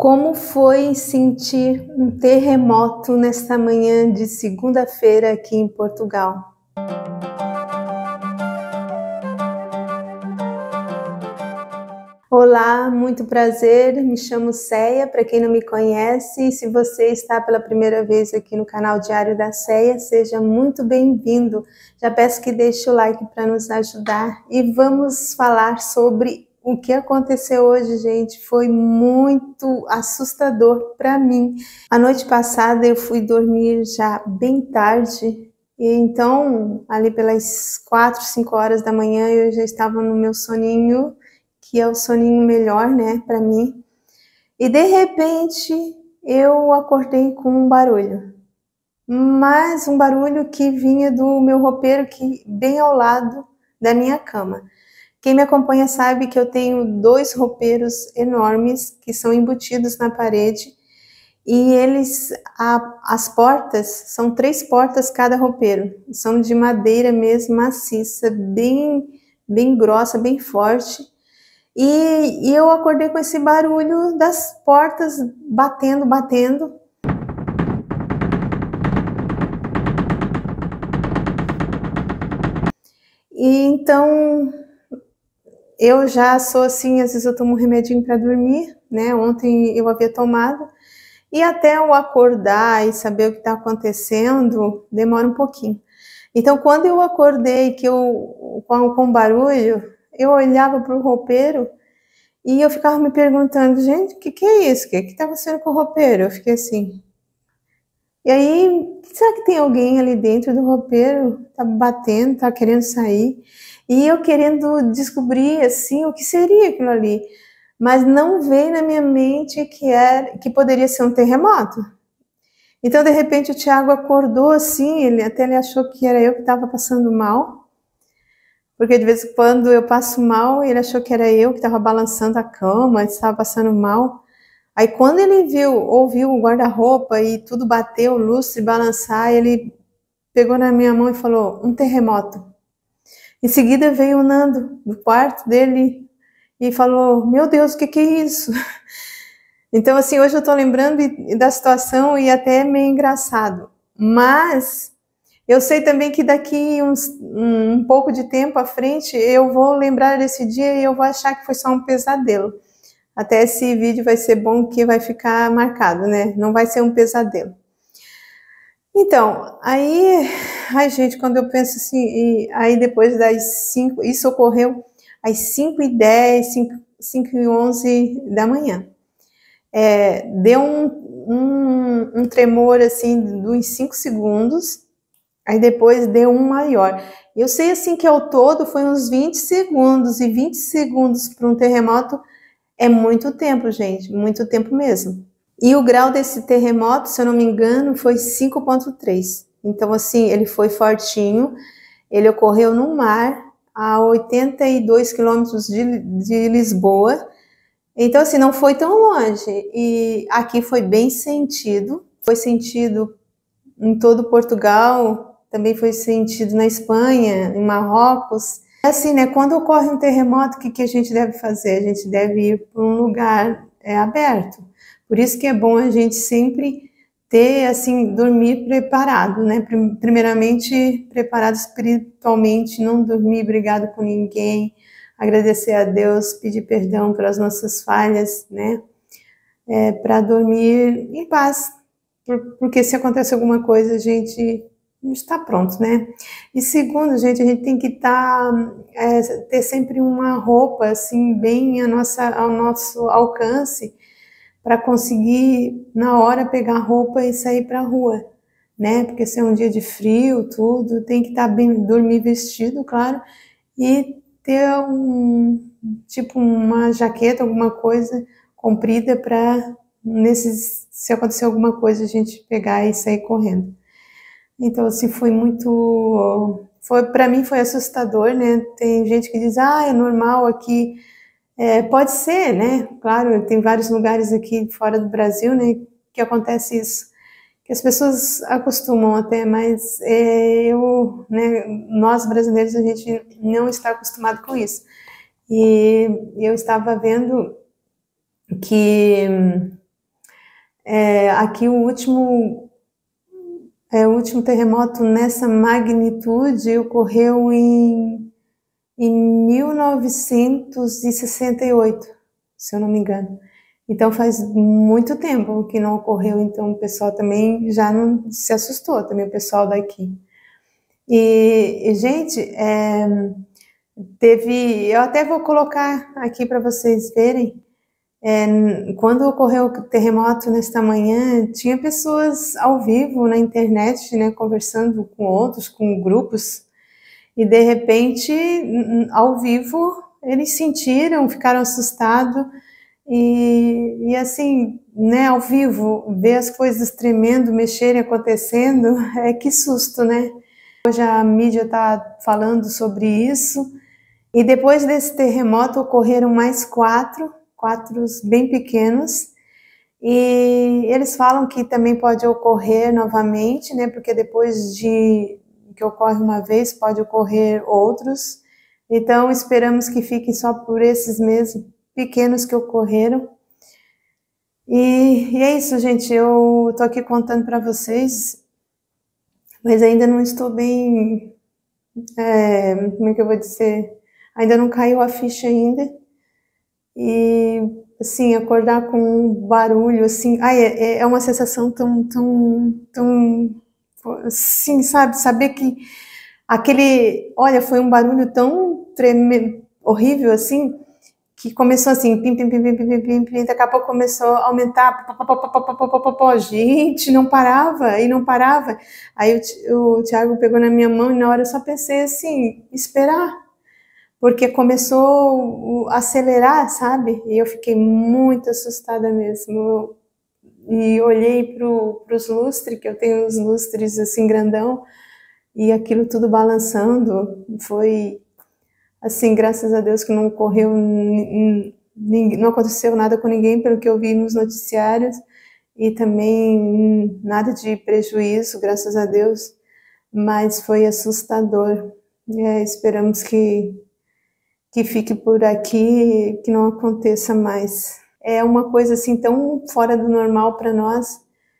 Como foi sentir um terremoto nesta manhã de segunda-feira aqui em Portugal? Olá, muito prazer, me chamo Céia, para quem não me conhece, e se você está pela primeira vez aqui no canal Diário da Céia, seja muito bem-vindo. Já peço que deixe o like para nos ajudar e vamos falar sobre o que aconteceu hoje, gente. Foi muito assustador para mim. A noite passada eu fui dormir já bem tarde, e então ali pelas 4, 5 horas da manhã eu já estava no meu soninho, que é o soninho melhor, né, para mim. E de repente eu acordei com um barulho, mas um barulho que vinha do meu roupeiro, que bem ao lado da minha cama. Quem me acompanha sabe que eu tenho 2 roupeiros enormes que são embutidos na parede, e as portas são 3 portas cada roupeiro, são de madeira mesmo, maciça, bem grossa, bem forte. E eu acordei com esse barulho das portas batendo. E então eu já sou assim, às vezes eu tomo um remedinho para dormir, né? Ontem eu havia tomado, e até eu acordar e saber o que está acontecendo demora um pouquinho. Então, quando eu acordei, com barulho, eu olhava para o roupeiro e eu ficava me perguntando, gente, o que é isso? O que está acontecendo com o roupeiro? Eu fiquei assim. E aí, será que tem alguém ali dentro do roupeiro? Tá batendo, tá querendo sair? E eu querendo descobrir, assim, o que seria aquilo ali. Mas não veio na minha mente que poderia ser um terremoto. Então, de repente, o Thiago acordou assim, ele achou que era eu que estava passando mal. Porque de vez em quando eu passo mal, ele achou que era eu que estava balançando a cama, estava passando mal. Aí quando ele ouviu o guarda-roupa e tudo bateu, o lustre balançar, ele pegou na minha mão e falou, um terremoto. Em seguida veio o Nando do quarto dele e falou, meu Deus, o que é isso? Então assim, hoje eu tô lembrando da situação e até é meio engraçado. Mas eu sei também que daqui um pouco de tempo à frente eu vou lembrar desse dia e eu vou achar que foi só um pesadelo. Até esse vídeo vai ser bom, que vai ficar marcado, né? Não vai ser um pesadelo. Então, aí, ai gente, quando eu penso assim, aí depois das 5, isso ocorreu às 5h10, 5h11 da manhã. Deu um tremor assim, uns 5 segundos, aí depois deu um maior. Eu sei assim que ao todo foi uns 20 segundos, e 20 segundos para um terremoto é muito tempo, gente, muito tempo mesmo. E o grau desse terremoto, se eu não me engano, foi 5,3. Então, assim, ele foi fortinho, ele ocorreu no mar, a 82 quilômetros de Lisboa. Então, assim, não foi tão longe. E aqui foi bem sentido, foi sentido em todo Portugal, também foi sentido na Espanha, em Marrocos. Assim, né, quando ocorre um terremoto, o que a gente deve fazer? A gente deve ir para um lugar aberto. Por isso que é bom a gente sempre ter, assim, dormir preparado, né? Primeiramente, preparado espiritualmente, não dormir brigado com ninguém, agradecer a Deus, pedir perdão pelas nossas falhas, né? Para dormir em paz, porque se acontecer alguma coisa, a gente está pronto, né? E segundo, gente, a gente tem que ter sempre uma roupa assim bem ao nosso alcance, para conseguir na hora pegar a roupa e sair para a rua, né? Porque se é um dia de frio, tudo, tem que estar bem, dormir vestido, claro, e ter tipo uma jaqueta, alguma coisa comprida para se acontecer alguma coisa, a gente pegar e sair correndo. Então, assim, para mim foi assustador, né? Tem gente que diz, é normal aqui. Pode ser, né? Claro, tem vários lugares aqui fora do Brasil, né, que acontece isso, que as pessoas acostumam até, mas nós brasileiros, a gente não está acostumado com isso. E eu estava vendo que Aqui o último terremoto nessa magnitude ocorreu em 1968, se eu não me engano. Então faz muito tempo que não ocorreu, então o pessoal também já não se assustou, também o pessoal daqui. E gente, eu até vou colocar aqui para vocês verem, quando ocorreu o terremoto nesta manhã, tinha pessoas ao vivo na internet, né, conversando com outros, com grupos, e de repente, ao vivo, eles sentiram, ficaram assustados, e assim, né, ao vivo, ver as coisas tremendo, mexerem, acontecendo, que susto, né? Hoje a mídia está falando sobre isso, e depois desse terremoto ocorreram mais quatro bem pequenos, e eles falam que também pode ocorrer novamente, né, porque depois de que ocorre uma vez, pode ocorrer outros, então esperamos que fiquem só por esses mesmos pequenos que ocorreram. E é isso, gente, eu tô aqui contando para vocês, mas ainda não estou bem, como é que eu vou dizer, ainda não caiu a ficha ainda, e assim, acordar com um barulho, assim, é uma sensação tão, assim, sabe, saber que olha, foi um barulho tão horrível, assim, que começou assim, pim, pim, pim, pim, pim, pim, pim, daqui a pouco começou a aumentar, gente, não parava, e não parava, aí o Thiago pegou na minha mão, e na hora eu só pensei assim, esperar, porque começou a acelerar, sabe? E eu fiquei muito assustada mesmo. E olhei para os lustres, que eu tenho uns lustres assim grandão, e aquilo tudo balançando. Foi assim, graças a Deus que não ocorreu, não aconteceu nada com ninguém, pelo que eu vi nos noticiários, e também nada de prejuízo, graças a Deus, mas foi assustador. Esperamos que fique por aqui, que não aconteça mais. É uma coisa assim tão fora do normal para nós,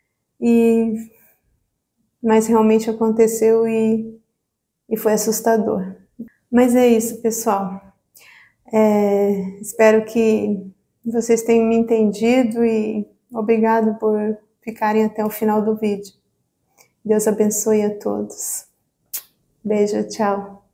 mas realmente aconteceu e foi assustador. Mas é isso, pessoal. Espero que vocês tenham me entendido e obrigado por ficarem até o final do vídeo. Deus abençoe a todos. Beijo, tchau.